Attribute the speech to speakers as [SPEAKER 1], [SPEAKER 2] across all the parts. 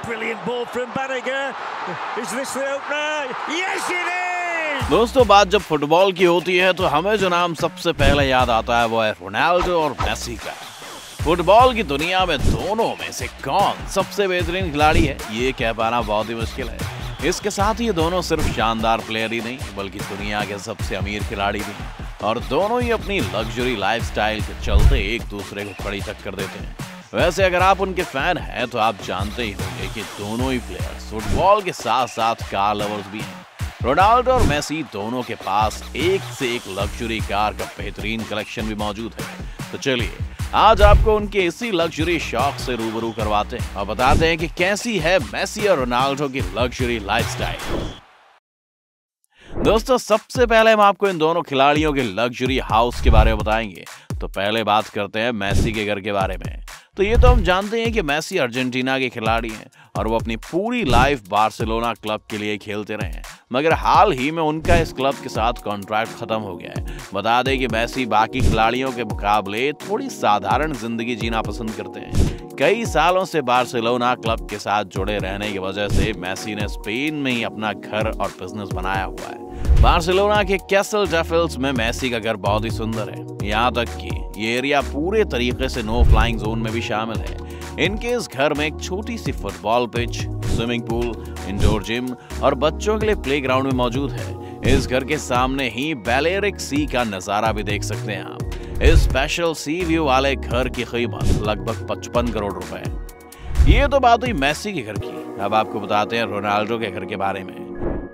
[SPEAKER 1] brilliant ball from Banniger. Is this the opener? Yes, it is!
[SPEAKER 2] दोस्तों, बात जब football की होती है तो हमें जो नाम सबसे पहले याद आता है वो है रोनाल्डो और मेसी का। फुटबॉल की दुनिया में दोनों में से कौन सबसे बेहतरीन खिलाड़ी है, ये कह पाना बहुत ही मुश्किल है। इसके साथ ही ये दोनों सिर्फ शानदार प्लेयर ही नहीं बल्कि दुनिया के सबसे अमीर खिलाड़ी भी हैं और दोनों ही अपनी लग्जरी लाइफस्टाइल के चलते एक दूसरे को कड़ी टक्कर देते हैं। वैसे अगर आप उनके फैन हैं तो आप जानते ही होंगे कि दोनों ही प्लेयर्स फुटबॉल के साथ साथ कार लवर्स भी हैं। रोनाल्डो और मेसी दोनों के पास एक से एक लग्जरी कार का बेहतरीन कलेक्शन भी मौजूद है। तो चलिए आज आपको उनके इसी लग्जरी शौक से रूबरू करवाते हैं और बताते हैं कि कैसी है मेसी और रोनाल्डो की लग्जरी लाइफस्टाइल। दोस्तों, सबसे पहले हम आपको इन दोनों खिलाड़ियों के लग्जरी हाउस के बारे में बताएंगे। तो पहले बात करते हैं मेसी के घर के बारे में। तो ये तो हम जानते हैं कि मेसी अर्जेंटीना के खिलाड़ी हैं और वो अपनी पूरी लाइफ बार्सिलोना क्लब के लिए खेलते रहे हैं, मगर हाल ही में उनका इस क्लब के साथ कॉन्ट्रैक्ट खत्म हो गया है। बता दें कि मेसी बाकी खिलाड़ियों के मुकाबले थोड़ी साधारण जिंदगी जीना पसंद करते हैं। कई सालों से बार्सिलोना क्लब के साथ जुड़े रहने की वजह से मेसी ने स्पेन में ही अपना घर और बिजनेस बनाया हुआ है। बार्सिलोना के कैसल डेफिल्स में मेसी का घर बहुत ही सुंदर है, यहाँ तक कि ये एरिया पूरे तरीके से नो फ्लाइंग जोन में भी शामिल है। इनके इस घर में एक छोटी सी football pitch, swimming pool, indoor gym और बच्चों के लिए प्लेग्राउंड भी मौजूद है। इस घर के सामने ही बैलेरिक सी का नजारा भी देख सकते हैं आप। इस स्पेशल सी व्यू वाले घर की कीमत लगभग 55 करोड़ रुपए है। ये तो बात हुई मेसी के घर की। अब आपको बताते हैं रोनाल्डो के घर के बारे में।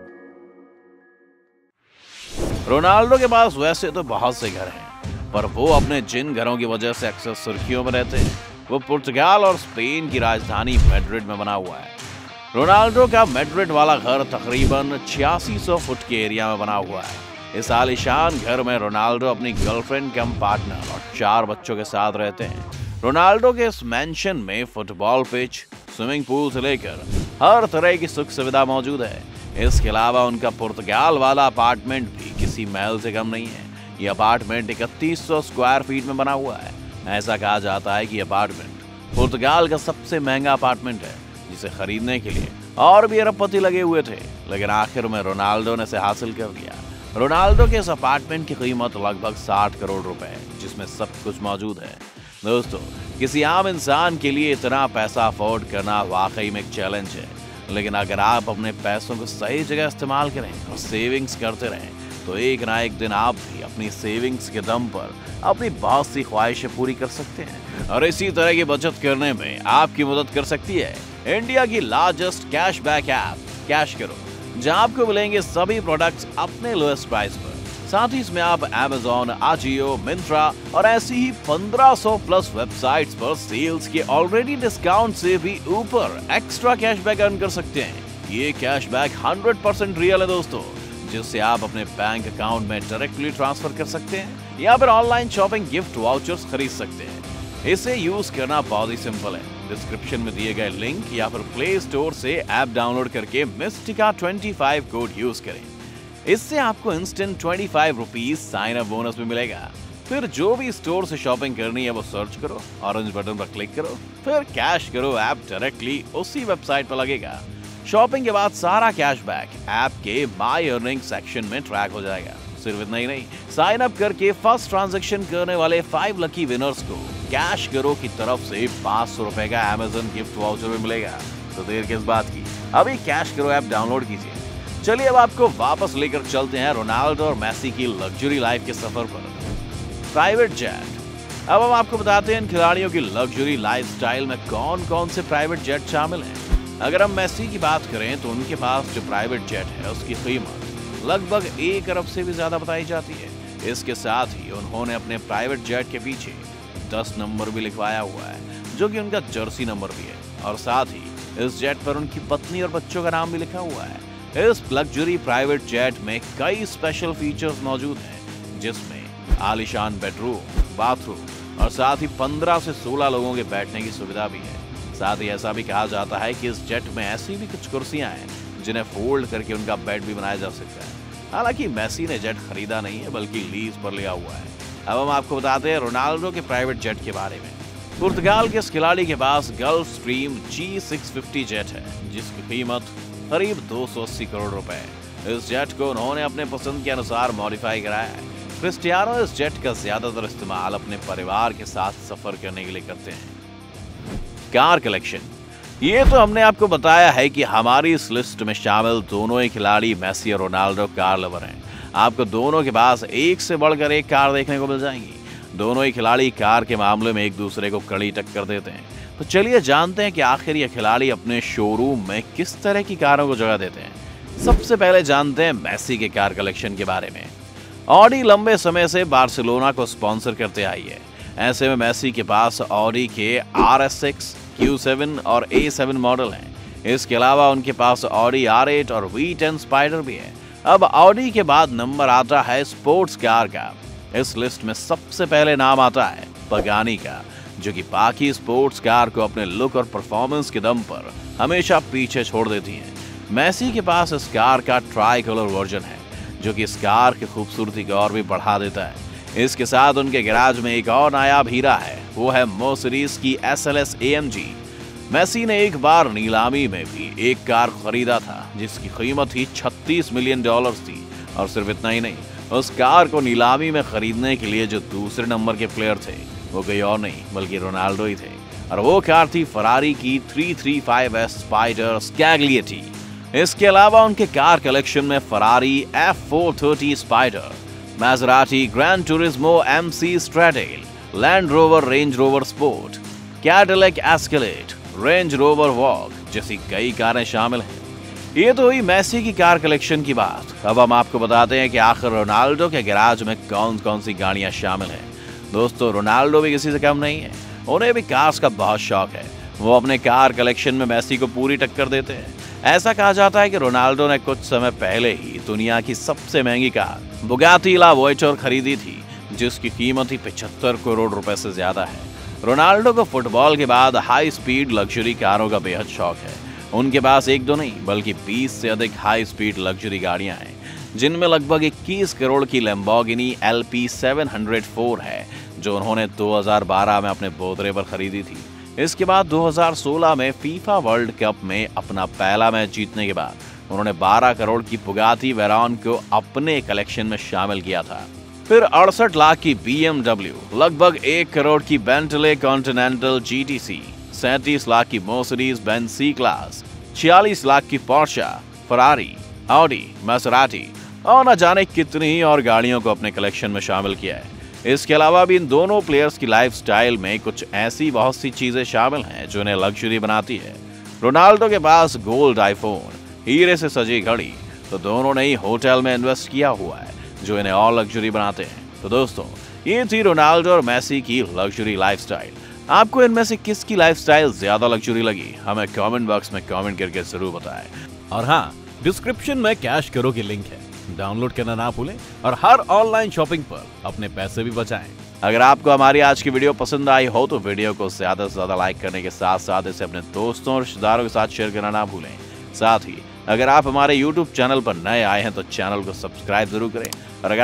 [SPEAKER 2] रोनाल्डो के पास वैसे तो बहुत से घर हैं, पर वो अपने जिन घरों की वजह से अक्सर सुर्खियों में रहते हैं वो पुर्तगाल और स्पेन की राजधानी मैड्रिड में बना हुआ है। रोनाल्डो का मैड्रिड वाला घर तकरीबन 8600 फुट के एरिया में बना हुआ है। इस आलीशान घर में रोनाल्डो अपनी गर्लफ्रेंड कम पार्टनर और 4 बच्चों के साथ रहते हैं। रोनाल्डो के इस मैंशन में फुटबॉल पिच, स्विमिंग पूल से लेकर हर तरह की सुख सुविधा मौजूद है। इसके अलावा उनका पुर्तगाल वाला अपार्टमेंट भी किसी महल से कम नहीं है। ये अपार्टमेंट 3100 स्क्वायर फीट में बना हुआ है। ऐसा कहा जाता है कि अपार्टमेंट पुर्तगाल का सबसे महंगा अपार्टमेंट है, जिसे खरीदने के लिए और भी अरबपति लगे हुए थे, लेकिन आखिर में रोनाल्डो ने इसे हासिल कर लिया। रोनाल्डो के इस अपार्टमेंट की कीमत लगभग 60 करोड़ रुपए है, जिसमें सब कुछ मौजूद है। दोस्तों, किसी आम इंसान के लिए इतना पैसा अफोर्ड करना वाकई में एक चैलेंज है, लेकिन अगर आप अपने पैसों को सही जगह इस्तेमाल करें और सेविंग्स करते रहें तो एक ना एक दिन आप भी अपनी सेविंग्स के दम पर अपनी बहुत सी ख्वाहिशें पूरी कर सकते हैं। और इसी तरह की बचत करने में आपकी मदद कर सकती है इंडिया की लार्जेस्ट कैशबैक ऐप कैश करो, जहां आपको मिलेंगे सभी प्रोडक्ट्स अपने लोएस्ट प्राइस पर। साथ ही इसमें आप Amazon, Ajio, मिंत्रा और ऐसी ही 1500 प्लस वेबसाइट्स पर सेल्स के ऑलरेडी डिस्काउंट से भी ऊपर एक्स्ट्रा कैशबैक अर्न कर सकते हैं। ये कैशबैक 100% रियल है दोस्तों, जिससे आप अपने बैंक अकाउंट में डायरेक्टली ट्रांसफर कर सकते हैं या फिर ऑनलाइन शॉपिंग गिफ्ट वाउचर्स खरीद सकते हैं। इसे यूज करना बहुत ही सिंपल है। डिस्क्रिप्शन में दिए गए लिंक या फिर प्ले स्टोर से ऐप डाउनलोड करके मिस्टिका 25 कोड यूज करें। इससे आपको instant 25 rupees sign up bonus भी मिलेगा। फिर जो भी स्टोर से शॉपिंग करनी है वो सर्च करो, ऑरेंज बटन पर क्लिक करो, फिर कैश करो, ऐप डायरेक्टली उसी वेबसाइट पर लगेगा। शॉपिंग के बाद सारा कैशबैक ऐप के माई अर्निंग सेक्शन में ट्रैक हो जाएगा। सिर्फ इतना ही नहीं, साइन अप करके फर्स्ट ट्रांजैक्शन करने वाले 5 लकी विनर्स को कैश करो की तरफ से 500 रुपए का Amazon गिफ्ट वाउचर भी मिलेगा। तो देर किस बात की, अभी कैश करो ऐप डाउनलोड कीजिए। चलिए अब आपको वापस लेकर चलते हैं रोनाल्डो और मेसी की लग्जरी लाइफ के सफर पर। Private jet. अब हम आपको बताते हैं इन खिलाड़ियों की लग्जरी लाइफस्टाइल में कौन कौन से प्राइवेट जेट शामिल हैं। अगर हम मेसी की बात करें तो उनके पास जो प्राइवेट जेट है उसकी कीमत लगभग 1 अरब से भी ज्यादा बताई जाती है। इसके साथ ही उन्होंने अपने प्राइवेट जेट के पीछे 10 नंबर भी लिखवाया हुआ है, जो कि उनका जर्सी नंबर भी है, और साथ ही इस जेट पर उनकी पत्नी और बच्चों का नाम भी लिखा हुआ है। इस लग्जरी प्राइवेट जेट में कई स्पेशल फीचर्स मौजूद हैं, जिसमें आलीशान बेडरूम, बाथरूम और साथ ही 15 से 16 लोगों के बैठने की सुविधा भी है। साथ ही ऐसा भी कहा जाता है कि इस जेट में ऐसी भी कुछ कुर्सियां हैं जिन्हें फोल्ड करके उनका बेड भी बनाया जा सकता है। हालांकि मेसी ने जेट खरीदा नहीं है बल्कि लीज पर लिया हुआ है। अब हम आपको बताते हैं रोनाल्डो के प्राइवेट जेट के बारे में। पुर्तगाल के इस खिलाड़ी के पास गल्फ स्ट्रीम G650 जेट है, जिसकी कीमत करीब 280 करोड़ रुपए है। इस जेट को उन्होंने अपने पसंद के अनुसार मॉडिफाई कराया है। क्रिस्टियानो इस जेट का ज्यादातर इस्तेमाल अपने परिवार के साथ सफर करने के लिए करते हैं। Car collection. ये तो हमने आपको बताया है कि हमारी इस लिस्ट में शामिल दोनों ही खिलाड़ी मेसी और रोनाल्डो कार लवर हैं। आपको दोनों के पास एक से बढ़कर एक कार देखने को मिल जाएंगी। दोनों ही खिलाड़ी कार के मामले में एक दूसरे को कड़ी टक्कर देते हैं। तो चलिए जानते हैं कि आखिर ये खिलाड़ी अपने शोरूम में किस तरह की कारों को जगह देते हैं। सबसे पहले जानते हैं मेसी के कार कलेक्शन के बारे में। ऑडी लंबे समय से बार्सिलोना को स्पॉन्सर करते आई है। ऐसे में मेसी के पास ऑडी के RS6, Q7 और A7 मॉडल हैं। इसके अलावा उनके पास ऑडी R8 और V10 स्पाइडर भी है। अब ऑडी के बाद नंबर आता है स्पोर्ट्स कार का। इस लिस्ट में सबसे पहले नाम आता है पगानी का, जो कि बाकी स्पोर्ट्स कार को अपने लुक और परफॉर्मेंस के दम पर हमेशा पीछे छोड़ देती हैं। मेसी के पास इस कार का ट्राई कलर वर्जन है, जो कि इस कार की खूबसूरती को और भी बढ़ा देता है। इसके साथ उनके गैराज में एक और नायाब हीरा है, वो है मर्सिडीज की SLS AMG। मेसी ने एक बार नीलामी में भी एक कार खरीदा था, जिसकी कीमत ही $36 मिलियन थी। और सिर्फ इतना ही नहीं, उस कार को नीलामी में खरीदने के लिए जो दूसरे नंबर के प्लेयर थे वो कोई और नहीं बल्कि रोनाल्डो ही थे। और वो कार थी फरारी की 335S स्पाइडर स्कैग्लिएटी। इसके अलावा उनके कार कलेक्शन में Ferrari F430 spider, Maserati grand turismo MC Stradale, Land Rover Range Rover Sport, Cadillac Escalade, Range Rover Vogue जैसी कई कारें शामिल हैं। ये तो हुई मेसी की कार कलेक्शन की बात। अब हम आपको बताते हैं कि आखिर रोनाल्डो के गैराज में कौन कौन सी गाड़ियां शामिल हैं। दोस्तों, रोनाल्डो भी किसी से कम नहीं है। उन्हें भी कार्स का बहुत शौक है। वो अपने कार कलेक्शन में मेसी को पूरी टक्कर देते हैं। ऐसा कहा जाता है कि रोनाल्डो ने कुछ समय पहले ही दुनिया की सबसे महंगी कार बुगाटी ला वॉयटर खरीदी थी, जिसकी कीमत ही 75 करोड़ रुपए से ज्यादा है। रोनाल्डो को फुटबॉल के बाद हाई स्पीड लग्जरी कारों का बेहद शौक है। उनके पास एक दो नहीं बल्कि 20 से अधिक हाई स्पीड लग्जरी गाड़ियां हैं, जिनमें लगभग 21 करोड़ की लैम्बोर्गिनी LP704 है, जो उन्होंने 2012 में अपने बोतरे पर खरीदी थी। इसके बाद 2016 में फीफा वर्ल्ड कप में अपना पहला मैच जीतने के बाद उन्होंने 12 करोड़ की बुगाटी वेरॉन को अपने कलेक्शन में शामिल किया था। फिर 68 लाख की BMW, लगभग 1 करोड़ की बेंटले कॉन्टिनेंटल GTC, 37 लाख की Mercedes Benz C class, 46 lakh की पोर्शा, फरारी, ऑडी, मैसेराटी और न जाने कितनी और गाड़ियों को अपने कलेक्शन में शामिल किया है। इसके अलावा भी इन दोनों प्लेयर्स की लाइफस्टाइल में कुछ ऐसी बहुत सी चीजें शामिल हैं जो इन्हें लग्जरी बनाती है। रोनाल्डो के पास गोल्ड आईफोन, हीरे से सजी घड़ी, तो दोनों ने ही होटल में इन्वेस्ट किया हुआ है, जो इन्हें और लग्जरी बनाते हैं। तो दोस्तों, ये थी रोनाल्डो और मेसी की लग्जरी लाइफस्टाइल। आपको इनमें से किसकी लाइफस्टाइल ज्यादा लग्जरी लगी, हमें कमेंट बॉक्स में कमेंट करके जरूर बताएं। और हाँ, डिस्क्रिप्शन में कैश करो की लिंक है, डाउनलोड करना ना भूलें और हर ऑनलाइन शॉपिंग पर अपने पैसे भी बचाएं। अगर आपको हमारी आज की वीडियो पसंद आई हो तो वीडियो को ज्यादा से ज्यादा लाइक करने के साथ साथ इसे अपने दोस्तों और रिश्तेदारों के साथ शेयर करना ना भूलें। साथ ही अगर आप हमारे YouTube चैनल पर नए आए हैं तो चैनल को सब्सक्राइब जरूर करें। और अगर